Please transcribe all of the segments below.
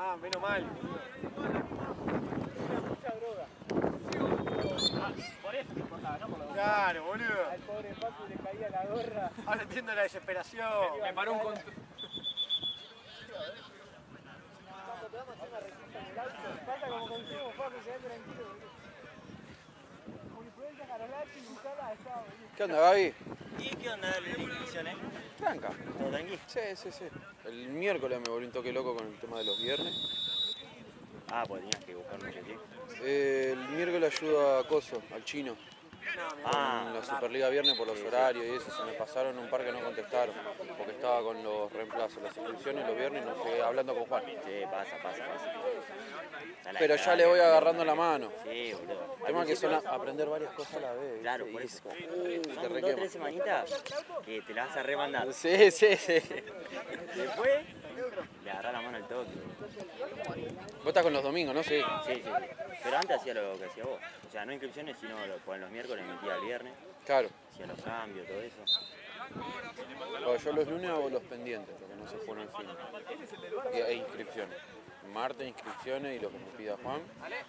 Ah, menos mal. Mucha droga. Por eso te importaba, ¿no? Por lo Claro, boludo. al pobre Paco le caía la gorra. Ahora entiendo la desesperación. Me paró un control. Paco, te vamos a hacer una receta en el auto. Falta como consumo, Paco, quedate tranquilo, boludo. Influencia Carolacci, buscala allá, boludo. ¿Qué onda, Gaby? ¿Y qué onda la inscripción, Tranca. ¿Todo tranqui? Sí. El miércoles me volví un toque loco con el tema de los viernes. Ah, pues tenías que buscar mucho, ¿sí? El miércoles ayudo a Coso, al chino. En la Superliga Viernes por los horarios y eso, se me pasaron un par que no contestaron, porque estaba con los reemplazos, las inscripciones los viernes, no sé, hablando con Juan. Sí, pasa. Pero ya le voy agarrando la mano. Sí, boludo. El tema que son aprender varias cosas a la vez. ¿viste? Claro, por Y eso. es como, te Son 2 o requema. 3 semanitas que te la vas a remandar. Sí. Después, le agarrás la mano al toque. Vos estás con los domingos, ¿no? Sí. Sí. Pero antes hacía lo que hacía vos. O sea, no inscripciones, sino pues los miércoles metía el viernes. Claro. Hacía los cambios, todo eso. Bueno, yo los lunes hago los pendientes, lo que no se pone en fin. E inscripciones. Martes inscripciones y lo que me pida Juan.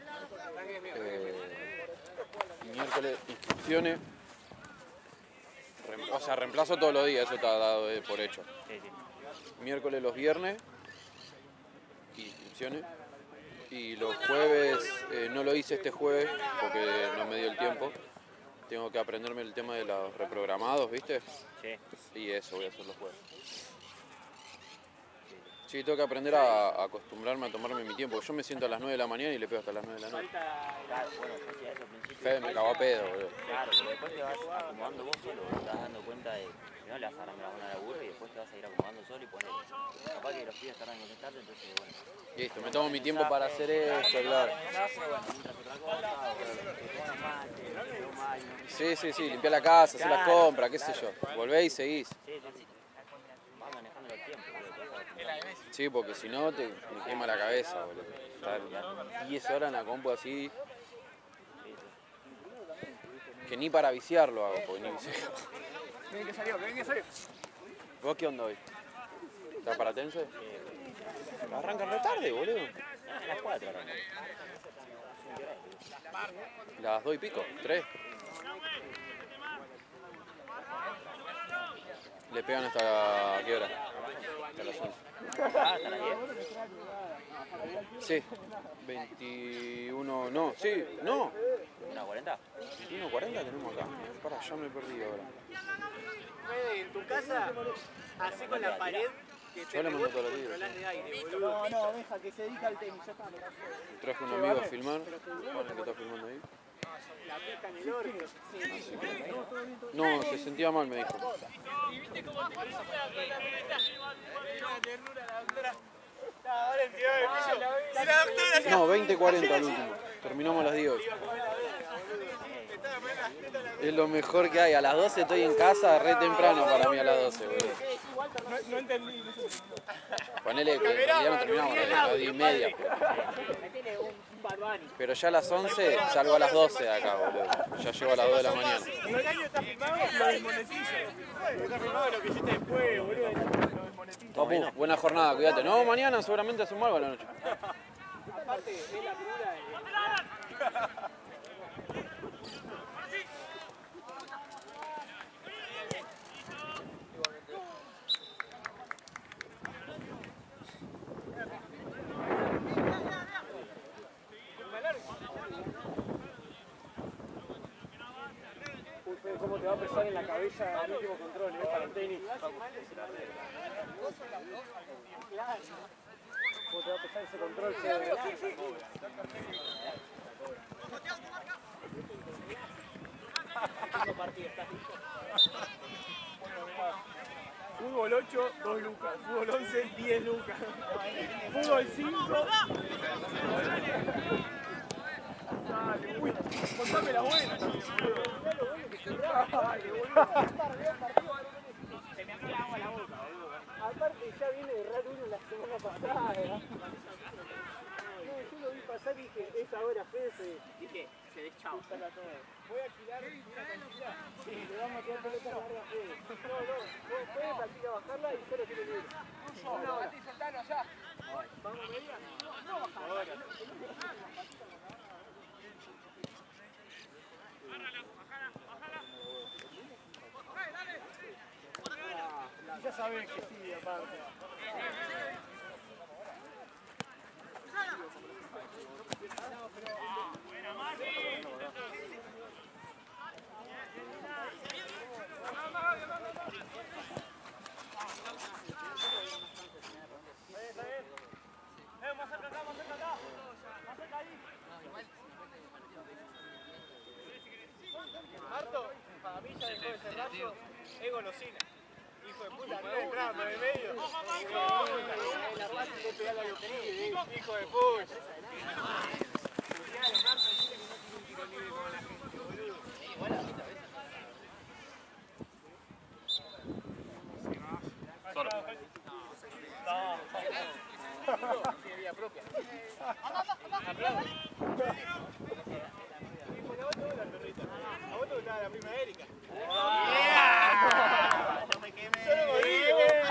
Miércoles inscripciones. O sea, reemplazo todos los días, eso está dado por hecho. Sí. Miércoles los viernes, inscripciones. Y los jueves, no lo hice este jueves porque no me dio el tiempo. Tengo que aprenderme el tema de los reprogramados, ¿viste? Sí. Y eso voy a hacer los jueves. Sí, tengo que aprender a acostumbrarme a tomarme mi tiempo. Yo me siento a las 9 de la mañana y le pego hasta las 9 de la noche. Claro, bueno, yo hacía eso al principio. Fede me cagó a pedo, boludo. Claro, pero después te vas acomodando vos solo, te vas dando cuenta de que no le vas agarrando la mano al laburo y después te vas a ir acomodando solo y poner. Capaz que los pibes tardan en contestarte, entonces bueno. Listo, me tomo mi tiempo para hacer esto, claro. Mientras otra cosa, o te tomas mate, te tomas baño. Sí, limpiar la casa, hacer las Claro, compras, qué sé yo. Volvés y seguís. Sí. Vas manejando el tiempo, boludo, te vas acostumbrando. Sí, porque si no me quema la cabeza, boludo. Estar 10 horas en la compu así. Que ni para viciarlo hago, porque ni viciarlo. Ven que salió. ¿Vos qué onda hoy? ¿Estás para Tense? Arrancan re tarde, boludo. A las 4 arranca. Las 2 y pico, 3. Le pegan hasta ¿qué hora? Hasta las 11. ¿Hasta las 10? Sí. 21, no, sí, no. ¿1:40? 21:40 tenemos acá. Para, ya me perdí ahora. Fede, en tu casa, así con la pared que te Yo le mando rebote todos y los días. controlás de aire, boludo. No, deja que se dedica al tenis, ya está. Traje un amigo a filmar. Juan, el que está filmando ahí. La pija en el orto. No, se sentía mal, me dijo. Ahora en tirado de piso. Y la doctora No, 20:40 al último. Terminamos a las 10. Es lo mejor que hay. A las 12 estoy en casa, re temprano para mí a las 12, boludo. no entendí. Ponele que ya no terminamos a las 10:30. Metele un Barbani. Pero ya a las 11 salgo a las 12 de acá, boludo. Ya llego a las 2 de la mañana. El horario está filmado, lo desmonetizo. Está filmado lo que hiciste después, boludo. Lo desmonetizo. Papu, buena jornada, cuídate. No, mañana seguramente hacemos algo a la noche. Aparte, es la figura de... ¿Cómo te va a pesar en la cabeza el último control, para el tenis? Claro. ¿Cómo te va a pesar ese control? Fútbol 8, 2 lucas. Fútbol 11, 10 lucas. Fútbol 5. Dale, uy, contame la buena. Dale, boludo. Se me hace agua la boca, boludo. Aparte ya viene de errar uno la semana pasada. No, yo lo vi pasar y dije, esa hora Fede se deschaba. Voy a alquilar una cantidad. Sí, le vamos a tirar pelota larga a Fede. No, Fede practica bajarla y solo tiene libre. Una hora. Vamos a media. sabés que sí, aparte. Marto, para mí ya dejó de ser rayo, es golosina. Hijo de puta, no entraba por el medio. La raza le pega la lotería, hijo de puta. Marto, dice que no tiene un tiro libre como la gente, boludo. Igual a mí también. No, tiene vida propia. Aplausos. A vos te gustaba la prima Erika. No me quemé. Yo no me vi.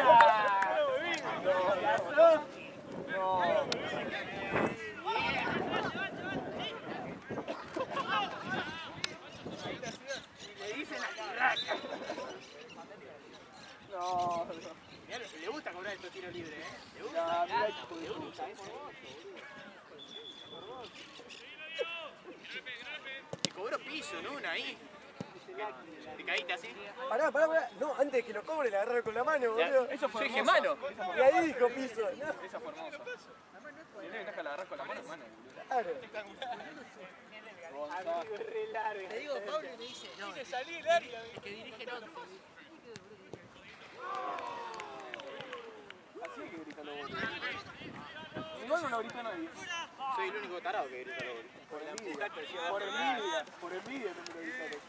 Le dicen la carraca. No. Mirá, le gusta cobrar estos tiros libres, ¿eh? Le gusta. Le gusta. Te cobró piso, ¿no? Una ahí. ¿Te caíste así? Pará. No, antes de que lo cobre, le agarraron con la mano, boludo. Eso fue Yo dije hermoso. mano. Y ahí dijo piso. No, Esa fue hermosa. Tiene ventaja la agarrar con la mano, hermano. claro. Amigo, es re largo. Le digo Pablo y me dice, no, Dice, salí del área. el que dirige el 11. Así es que grita los goles. Igual no lo grita nadie. Soy el único tarado que grita los goles. Por envidia. Por envidia. Por envidia no me lo gritaron.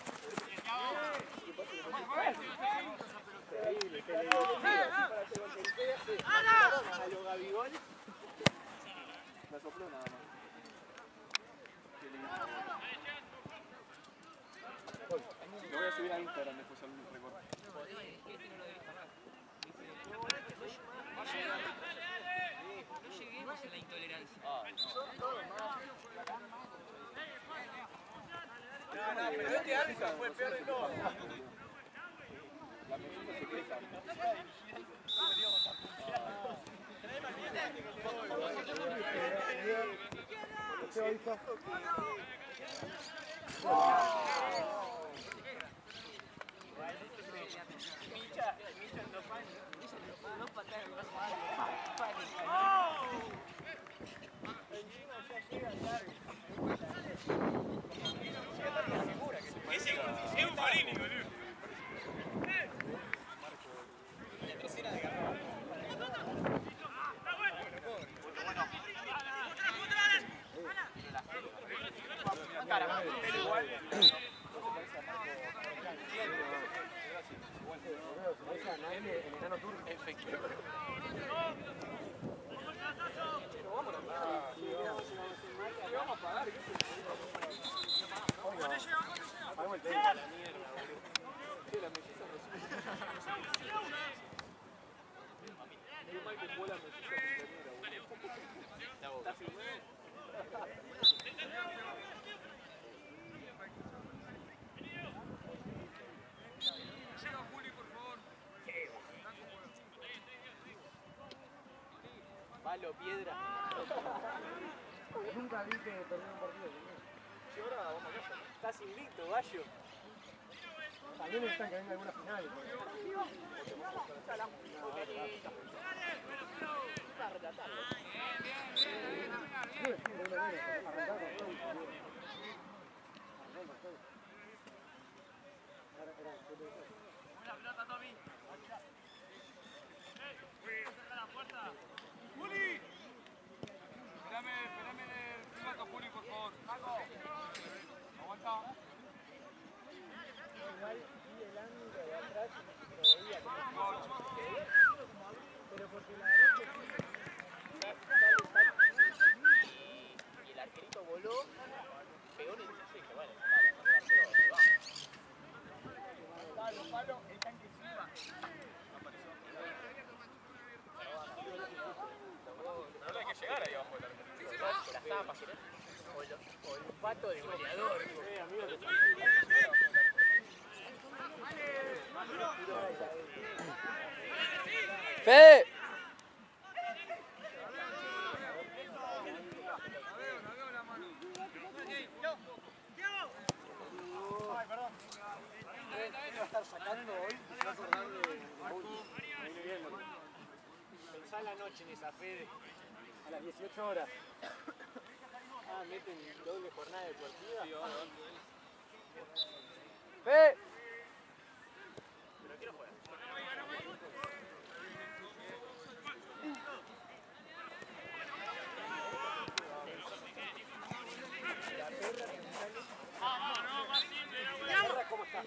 Increíble, que le digo. Para hacer gol a los Gabigol. La sopló nada más. Qué lindo. Lo voy a subir a Instagram después al recorte. No lleguemos a la intolerancia. No, pero este árbitro fue el peor de todos. La mesita se queja. Es un Farini, boludo. Palo, piedra. Nunca vi que perdió un partido. Y ahora vamos a casa. Estás invicto, gallo. También necesitan que venga alguna final. Espérame el plato, Juli, por favor. Aguanta. Igual vi el ángulo de atrás y lo veía pero porque la verdad que y el arquerito voló, pegó en el piso y dije, bueno, palo, el tanque Silva. No hay que llegar ahí abajo del arquero. Las tapas, ¿querés? Olfato de goleador. Sí, amigo, Fede. Estar sacando hoy, pensá en la noche en esa Fede, a las 18 horas. Ah, meten doble jornada deportiva. Fede. ¿Cómo estás?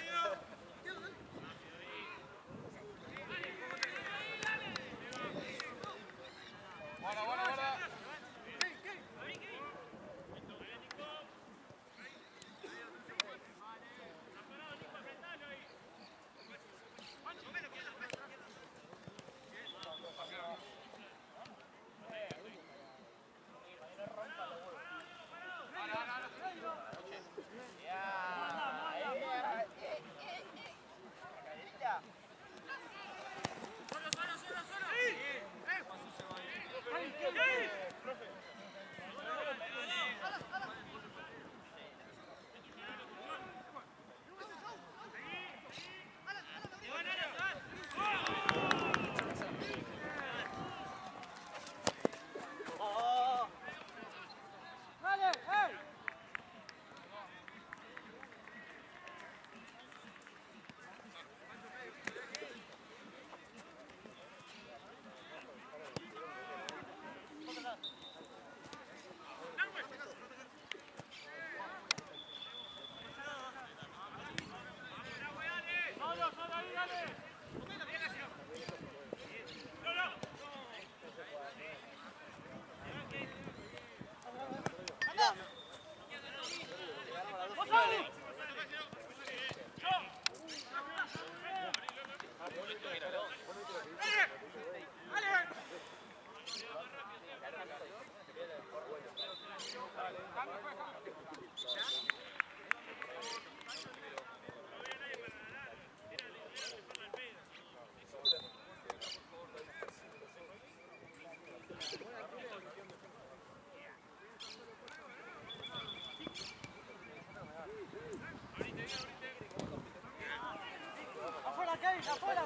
Afuera, Kevin, afuera.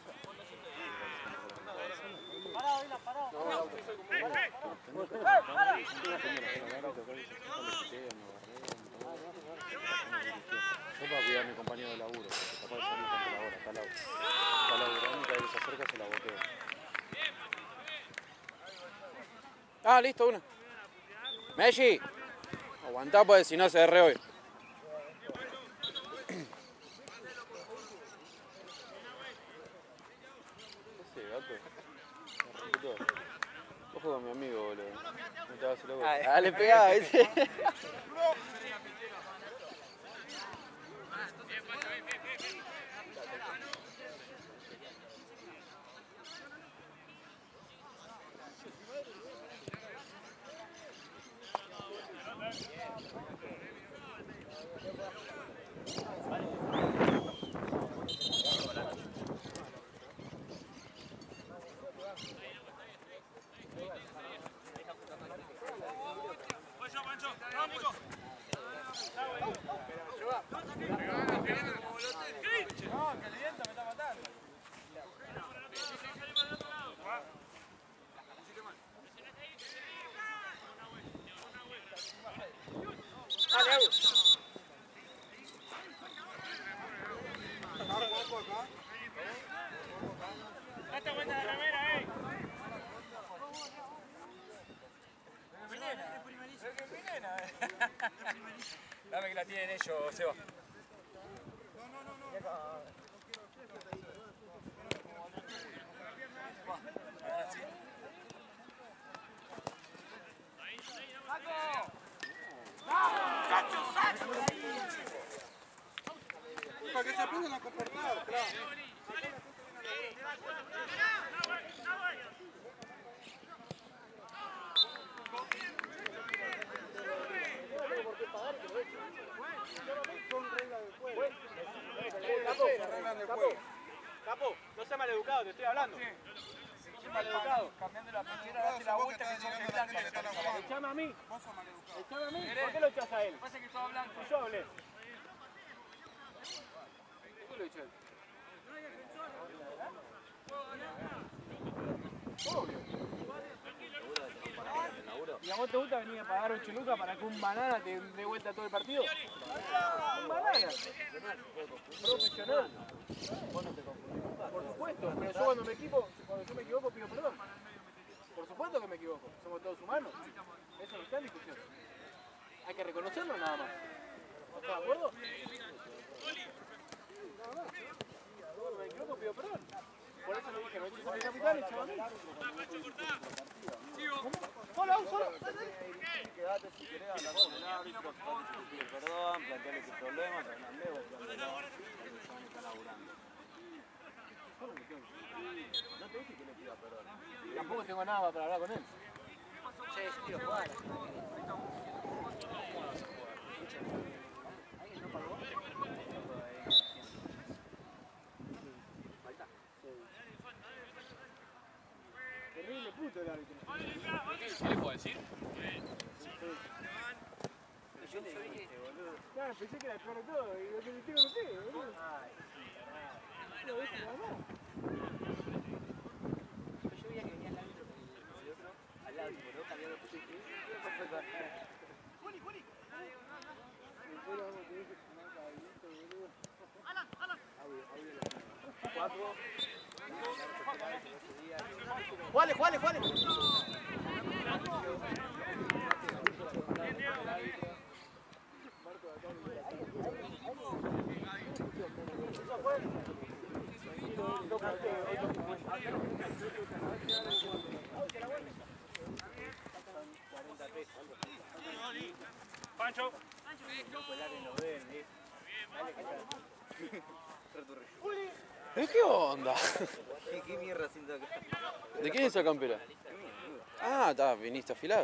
Parado, Vila, parado. Yo para cuidar a mi compañero de laburo, porque capaz de salir contra la hora, está laburando y cada vez que se acerca se la boqueo. Ah, listo, una. Messi, aguantá pues si no se derre hoy. Ese gato. Ojo con mi amigo, boludo. No te vas a loco. Ah, le pegaba, ¿viste? Date vuelta de remera, Dame que la tienen ellos, Seba. Para que se aprendan a comportar, claro. Son seas maleducado, te estoy hablando. No seas maleducado. Cambiando la pinchera, date la vuelta que sos blanca. Echame a mí. Echame a mí. ¿Por qué lo echás a él? Pasa que estaba blanco. Yo hablé. ¿Por qué lo echó él? Obvio. ¿Y a vos te gusta venir a pagar 8 lucas para que un banana te dé vuelta todo el partido? Un banana. Profesional. Por supuesto, pero yo cuando me equivoco pido perdón. Por supuesto que me equivoco, somos todos humanos. Eso no está en discusión. Hay que reconocerlo nada más. ¿No estás de acuerdo? Nada más. Cuando me equivoco pido perdón. Por eso le dije, no eches a mi capitán y echaba a mí. Solo. Quedate si querés hablar con el árbitro, pedir perdón, plantearle tus problemas, Hernández, vos está laburando. No te dije que le pida perdón. Tampoco tengo nada para hablar con él. Che, yo quiero jugar. ¿Alguien no pagó? Terrible puto el árbitro. ¿Qué le puedo decir? Yo dije, Claro, pensé que era el peor de todo. Y lo que me tengo no sé, boludo. Lo ves nada más. yo veía que venía el árbitro con el otro al lado, tipo, ¿no? Cambiando de posición. Pero vamos, tenés que fumar caballito, boludo. Juale. Pancho. ¿Qué onda? ¿Qué mierda siento acá? ¿De quién es esa campera? Ah, está, viniste a afilar.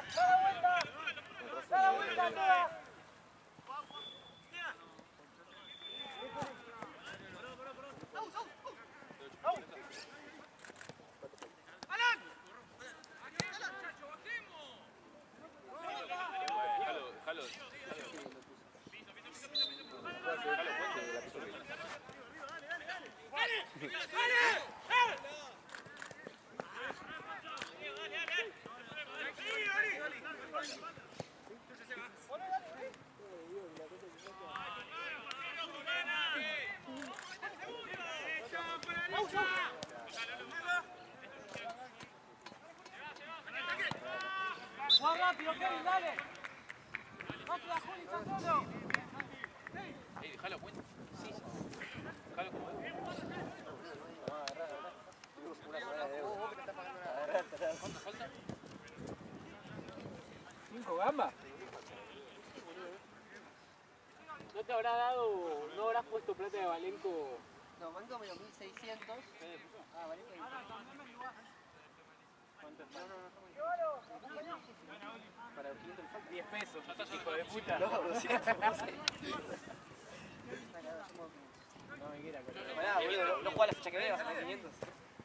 ¡Más rápido, Kevin, dale! ¡Rápido, Juli, está solo! Déjalo cuenta. Sí. Déjalo como es. ¿Cuánto falta? 5 gambas. ¿No te habrá dado, no habrás puesto plata de Valenco? No, Banco me dio 1600. Ah, vale, ¿Cuánto está? Para el cliente le falta 10 pesos, hijo de puta. No, 200, no sé. No me quiera con Pará, boludo, no juega la fecha que viene, vas a tener 500.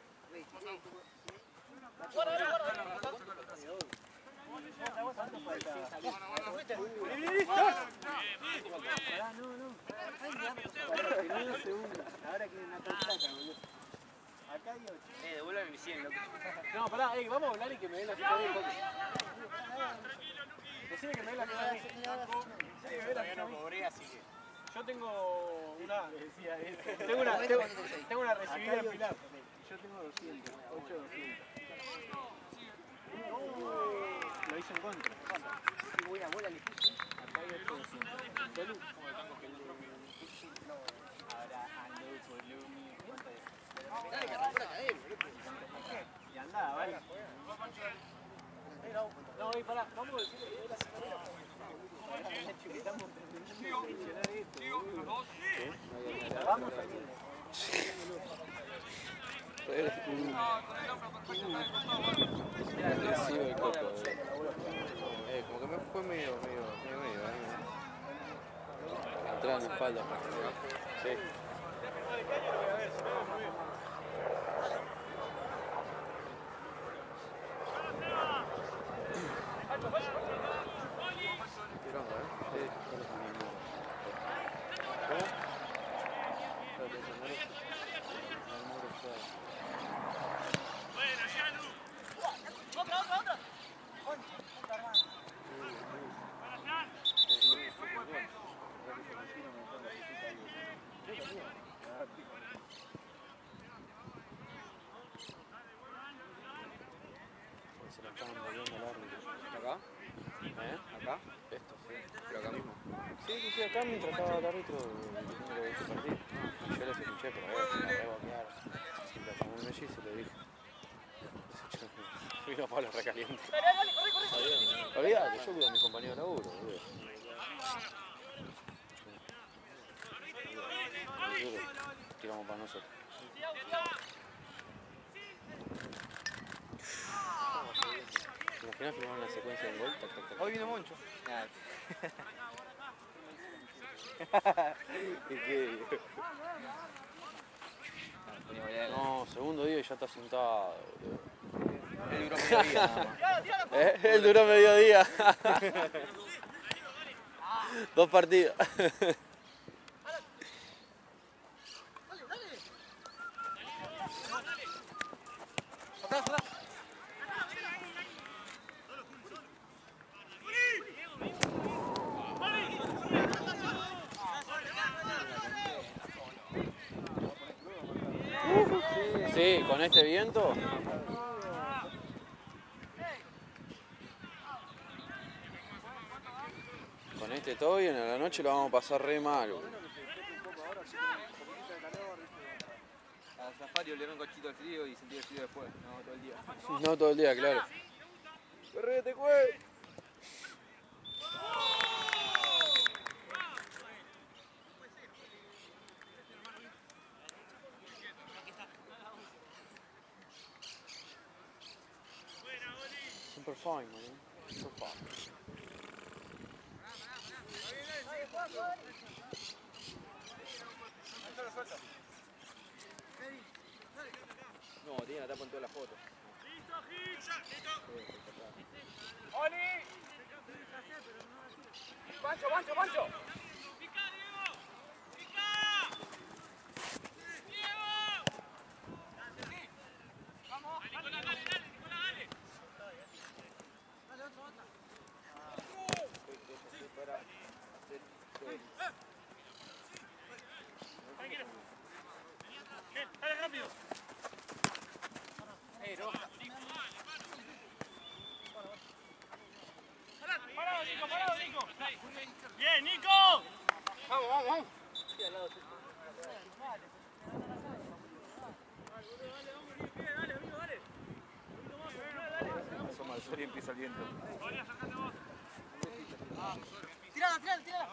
Ahora quieren una plata, boludo. Acá hay 8. Devuélveme mi 100, loco. No, pará, vamos a hablar y que me den la ficha a mí. Decime que me den la ficha a mí. Sí, me den la ficha a mí. Yo tengo una, tengo una recibida en Pilar. Yo tengo 200, 8 200. Lo hice en contra. Qué buena bola le puse. Acá hay 8 200. Salud. Ahora ando por lo mío. Dale, que arrancó la academia, loco. Y andá, vale. No, pará, vamos a decirle que es la semana. Vamos a ir. Agresivo el coco. Como que me fue medio. Entrada en la espalda. Sí. Estaban volviendo al árbitro. ¿Acá? ¿Eh? ¿Acá? Esto, sí. Pero acá mismo. Sí, acá mientras estaba el árbitro diciendo que había partido. Y yo los escuché, pero se la reboquearon. Y lo tomó el Messi y se lo dijo. Vino Pablo recaliente. Olvídate, yo cuido a mis compañeros de laburo, boludo. Tiramos para nosotros. ¿Te imaginas filmar una secuencia de gol? Tac, tac, tac. Hoy viene Moncho. No, segundo día y ya está sentado, boludo. El duró mediodía nada más. Él duró mediodía. 2 partidos. Sí, con este viento. Con este todo bien, a la noche lo vamos a pasar re mal, boludo. A Safari olieron un cochito al frío y sentí el frío después. No, todo el día. No todo el día, claro. ¡Correte, güey! Super fine, man. So fine. No, tiene la tapa en todas las fotos. ¡Oli! ¡Pancho, Pancho, Pancho! ¡Bien, Nico! ¡Vamos, vamos, vamos! Asoma el sol y empieza el viento. ¡Tirala, tirala, tirala!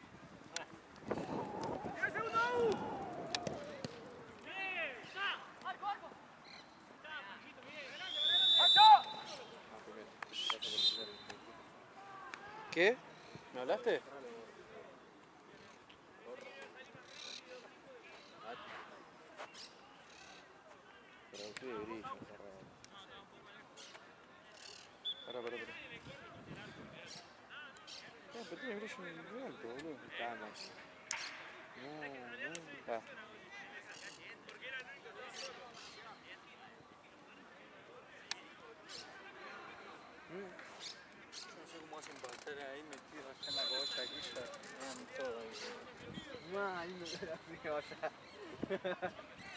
¿Qué? ¿Me hablaste? Pero sí, brillo, Pará. Pero tiene brillo muy alto, boludo. No. No sé cómo hacen para estar ahí metidos allá en la cocha aquí, ya vean todo ahí. Mal, no era frío allá.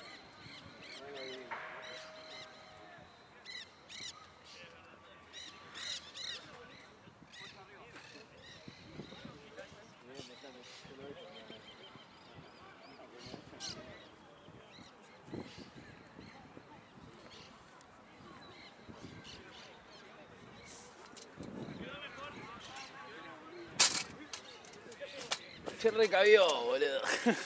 Se recabió, boludo.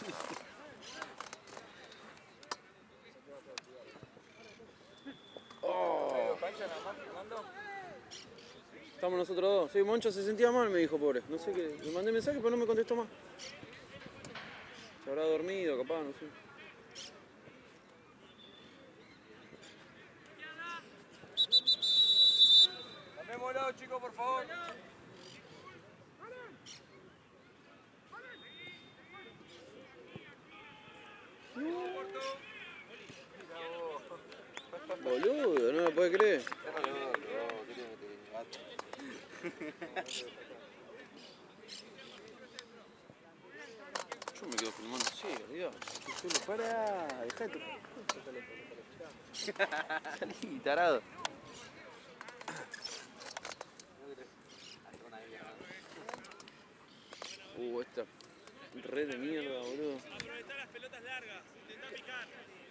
Estamos nosotros dos. Sí, Moncho se sentía mal, me dijo, pobre. No sé qué. Le mandé mensaje, pero no me contestó más. Se habrá dormido, capaz, no sé. Cambiémoslo, chicos, por favor. Boludo, no me puede creer. Yo me quedo filmando así, olvidate. Pará, dejá de tocar. Salí, tarado. red de mierda, boludo. Aprovechá las pelotas largas, intentá picar.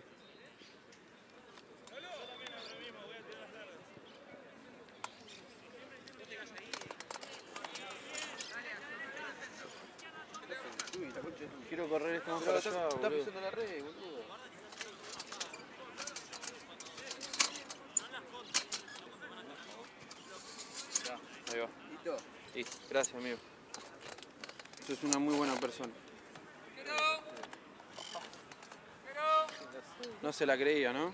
Yo también hago lo mismo, voy a tirar las largas. No te calles ahí. Quiero correr esta para allá, Está boludo. pisando la red, boludo. Ahí va. ¿Listo? Sí, gracias, amigo. Sos una muy buena persona. No se la creía, ¿no?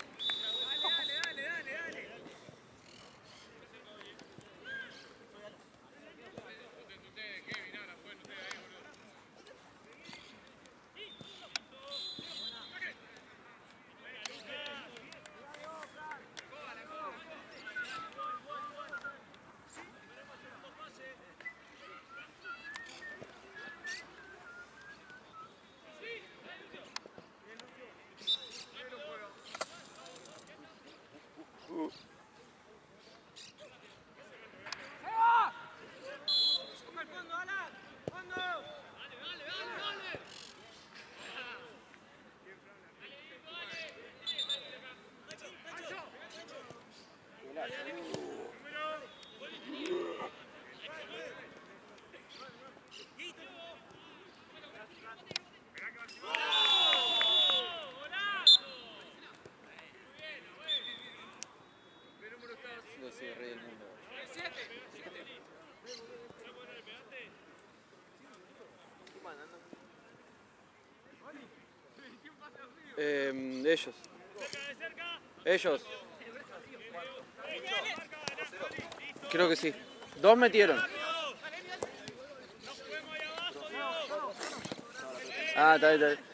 Yo soy el rey del mundo. Ellos. Ellos. Creo que sí. 2 metieron. Ah, está bien, está bien.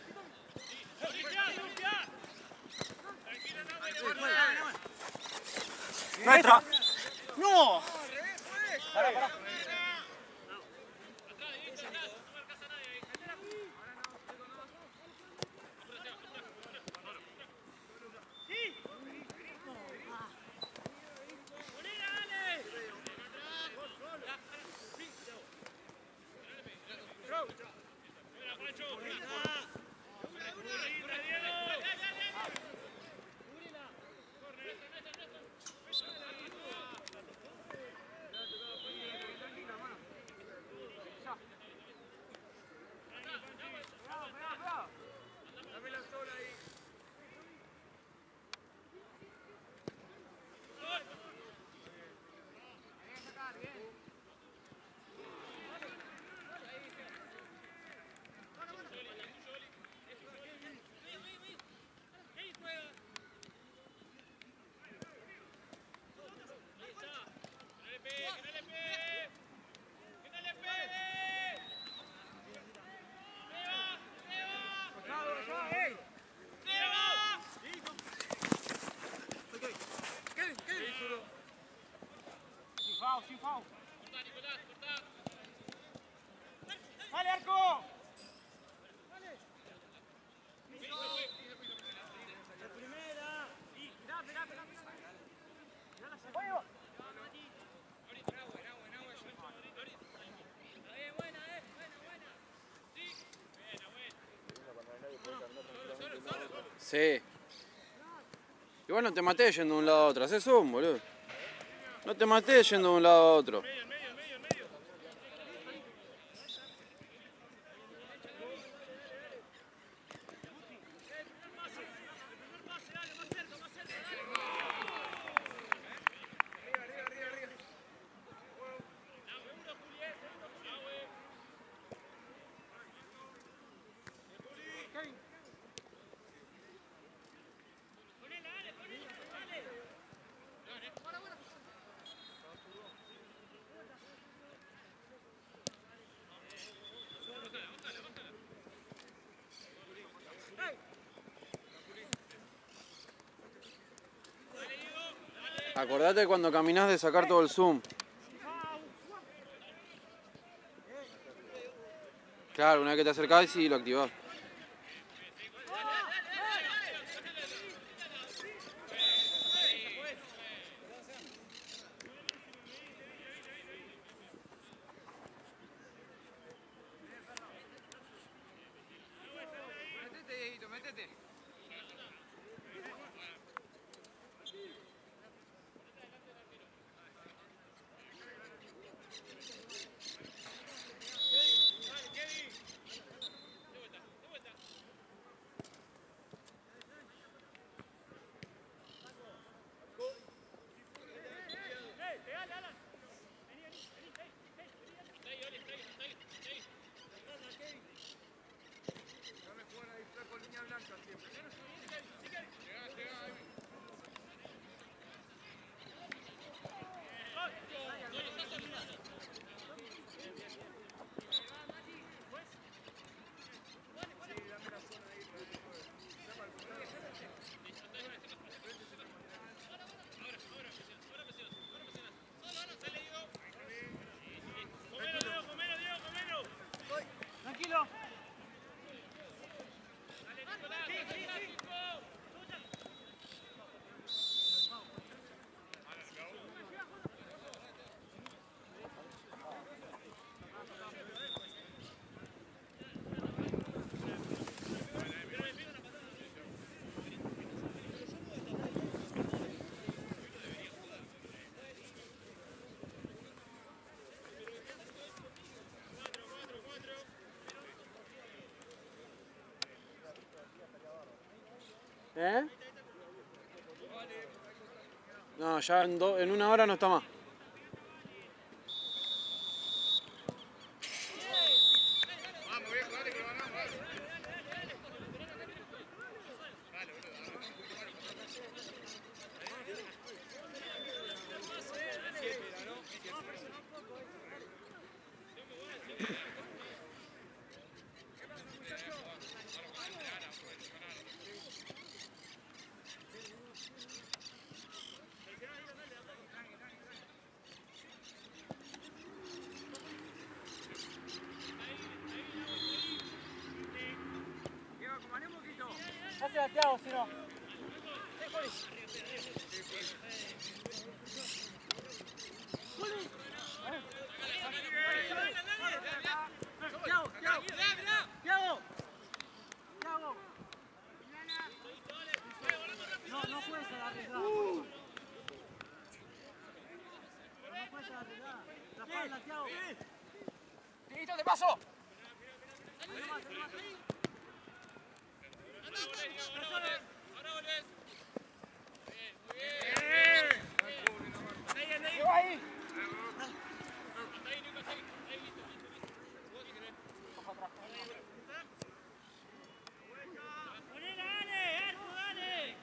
¡Nuestra! ¡No! Pará, pará. Sin foul. ¡Dale, Arco! La primera. ¡Fuego! Sí. Igual no te maté yendo de un lado a otro. Haces zoom, boludo. No te maté yendo de un lado a otro. Acordate cuando caminás de sacar todo el zoom. Claro, una vez que te acercás y lo activás. ¿Eh? No, ya en una hora no está más. Hace a Thiago, si no. No puedes arriesgar. No puedes arriesgar. La espalda, Thiago. ¡Tirito de paso! Ahora volvés. Muy bien. ¡Lleva ahí! Hasta ahí, Nico, hasta ahí. Ahí, listo. Vos si querés. ¡Ponela, dale! ¡Arco, dale!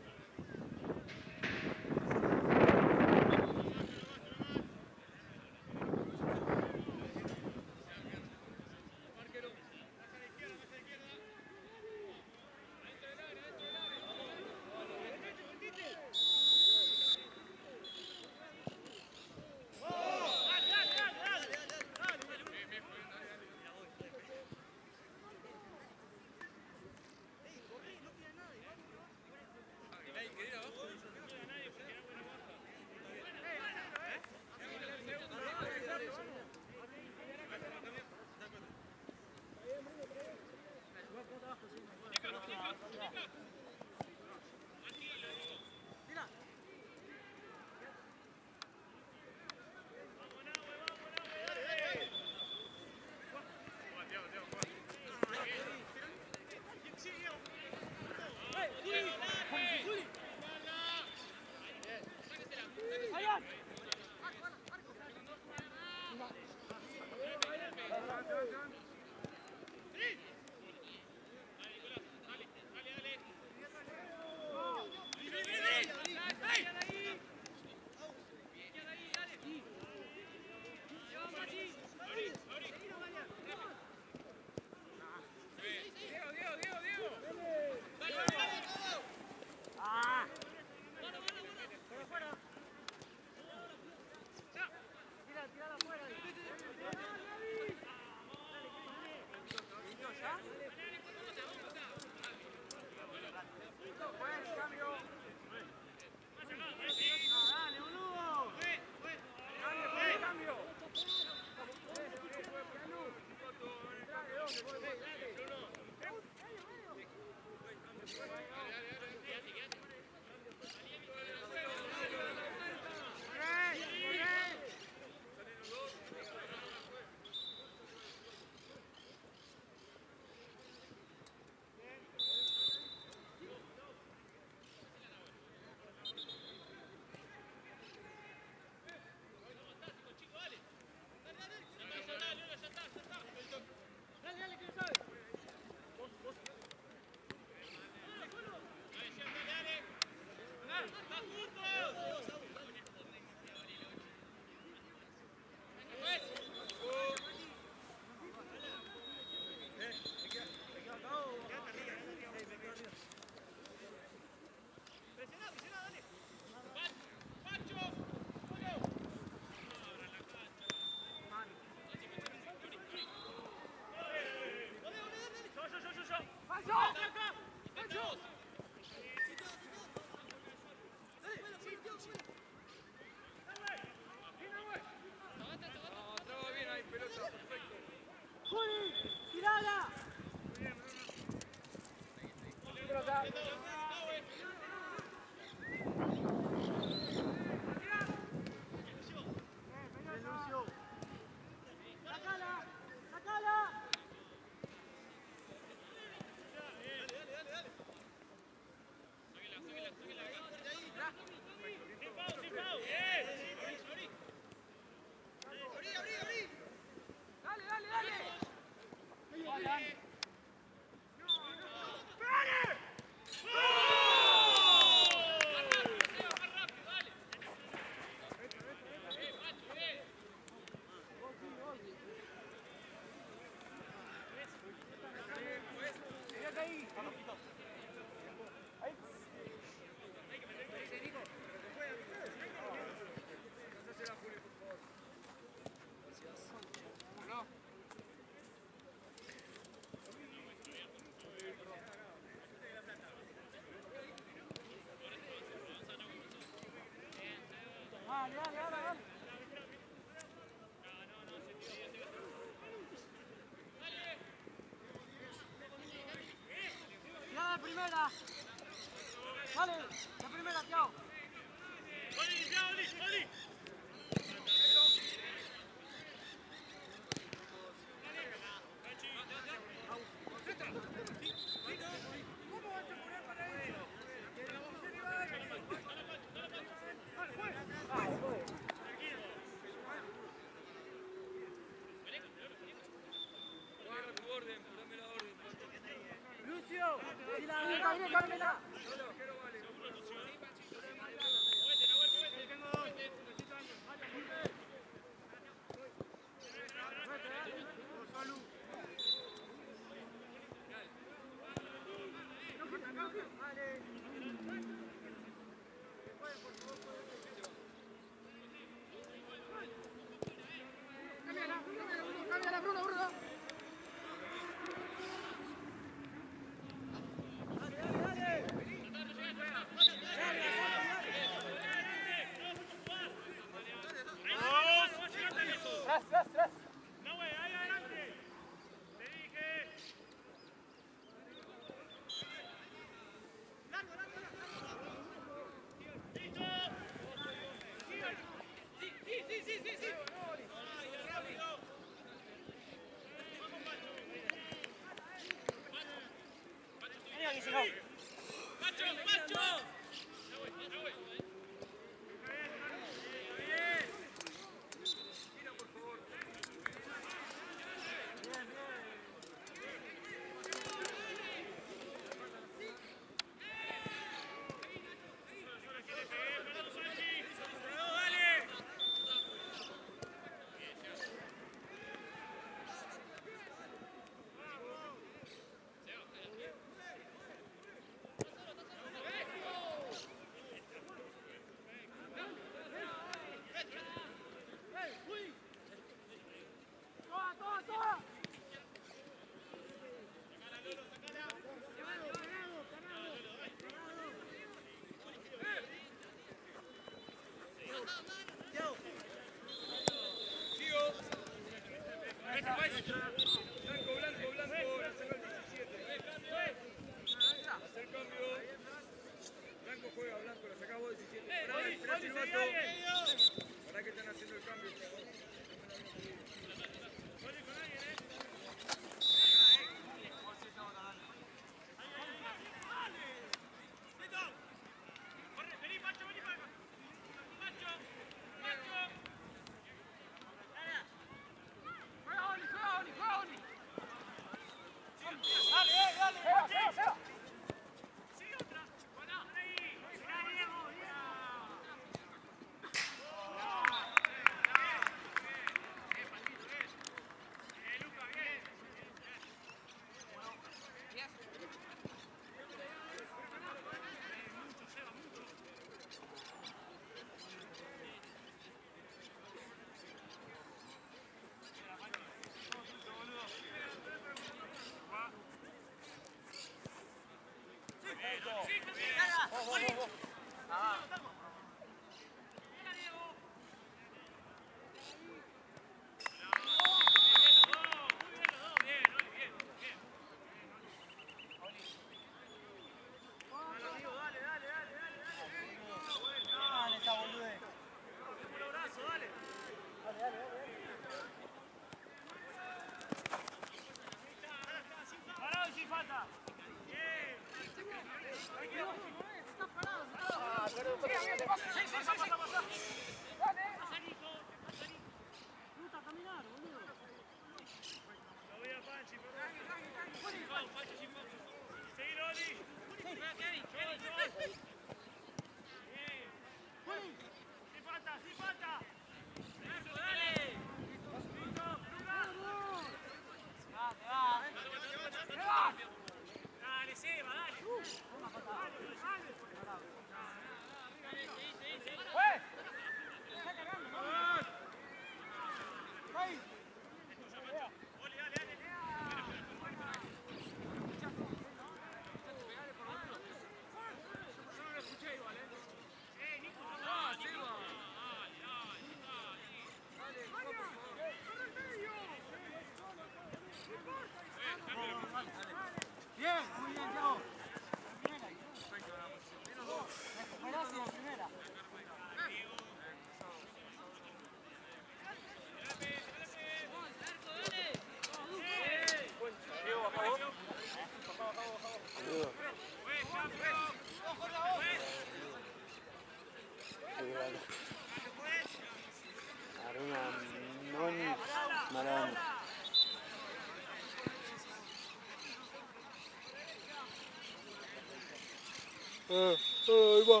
Ahí va.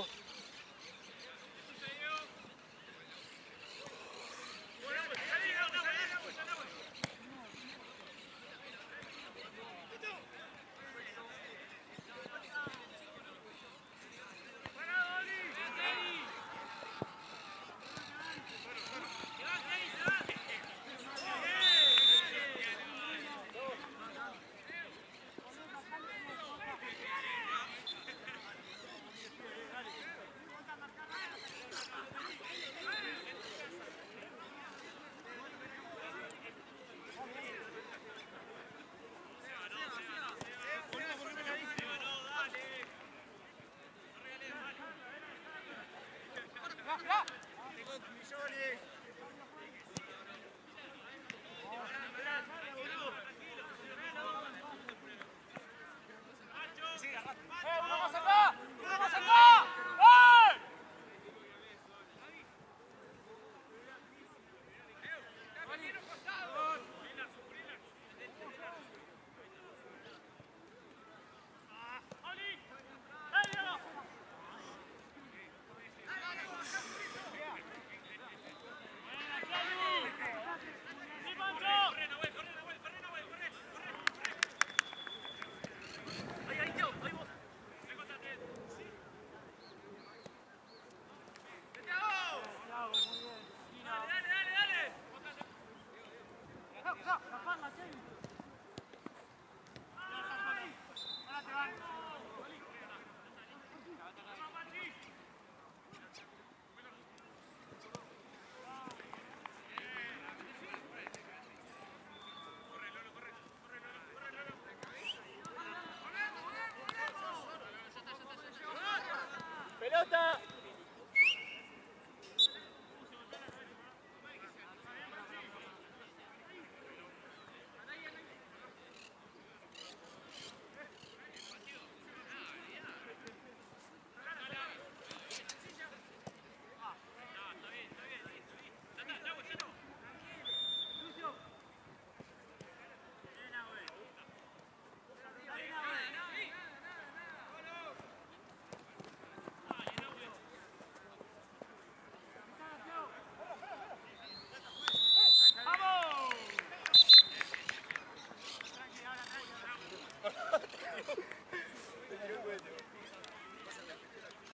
¡Pelota!